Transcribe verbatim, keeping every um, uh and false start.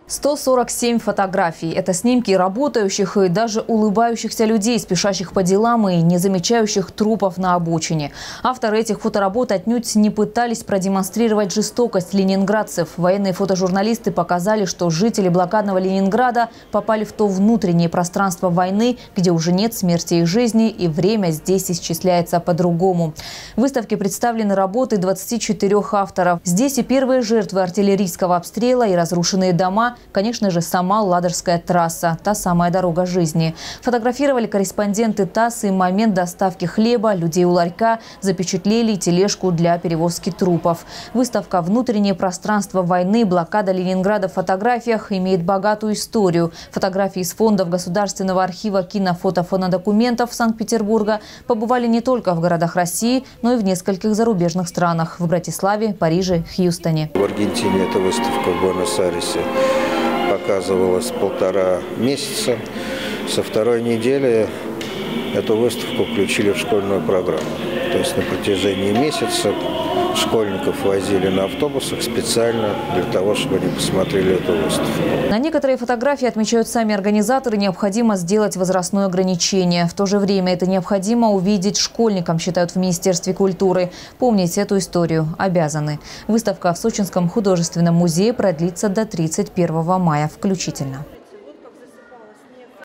сто сорок семь фотографий. Это снимки работающих и даже улыбающихся людей, спешащих по делам и не замечающих трупов на обочине. Авторы этих фоторабот отнюдь не пытались продемонстрировать жестокость ленинградцев. Военные фотожурналисты показали, что жители блокадного Ленинграда попали в то внутреннее пространство войны, где уже нет смерти и жизни, и время здесь исчисляется по-другому. В выставке представлены работы двадцати четырёх авторов. Здесь и первые жертвы артиллерийского обстрела, и разрушенные дома, конечно же, сама Ладожская трасса, та самая дорога жизни. Фотографировали корреспонденты ТАСС и момент доставки хлеба, людей у ларька, запечатлели тележку для перевозки трупов. Выставка «Внутреннее пространство войны. Блокада Ленинграда в фотографиях» имеет богатую историю. Фотографии из фондов Государственного архива кинофотофонодокументов Санкт-Петербурга побывали не только в городах России, но и в нескольких зарубежных странах – в Братиславе, Париже, Хьюстоне. В Аргентине эта выставка в Буэнос-Айресе показывалась полтора месяца. Со второй недели эту выставку включили в школьную программу. То есть на протяжении месяца школьников возили на автобусах специально для того, чтобы они посмотрели эту выставку. На некоторые фотографии, отмечают сами организаторы, необходимо сделать возрастное ограничение. В то же время это необходимо увидеть школьникам, считают в Министерстве культуры. Помнить эту историю обязаны. Выставка в Сочинском художественном музее продлится до тридцать первого мая включительно.